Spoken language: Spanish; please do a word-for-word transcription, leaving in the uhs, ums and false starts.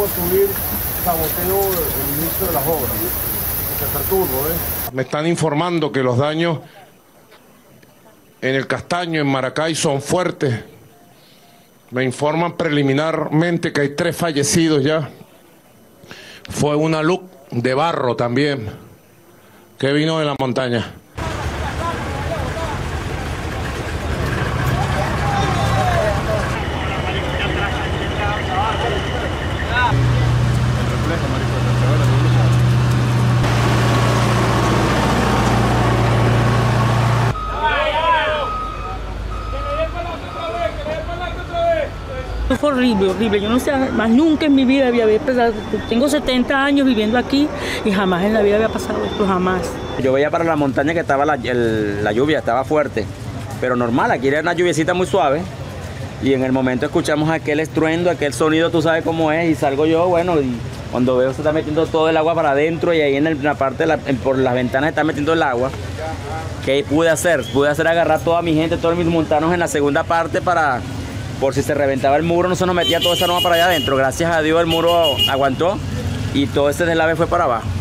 a subir saboteo el inicio de las obras. Se perturbo, ¿eh? Me están informando que los daños en el Castaño, en Maracay, son fuertes. Me informan preliminarmente que hay tres fallecidos ya. Fue una luz de barro también, que vino de la montaña. Fue horrible, horrible. Yo no sé, más nunca en mi vida había pasado. Tengo setenta años viviendo aquí y jamás en la vida había pasado esto, jamás. Yo veía para la montaña que estaba la, el, la lluvia, estaba fuerte, pero normal, aquí era una lluviecita muy suave. Y en el momento escuchamos aquel estruendo, aquel sonido, tú sabes cómo es, y salgo yo, bueno, y cuando veo se está metiendo todo el agua para adentro y ahí en el, la parte, de la, en, por las ventanas está metiendo el agua. ¿Qué pude hacer? Pude hacer agarrar toda mi gente, todos mis montanos en la segunda parte para... por si se reventaba el muro, no se nos metía toda esa loma para allá adentro. Gracias a Dios el muro aguantó y todo ese deslave fue para abajo.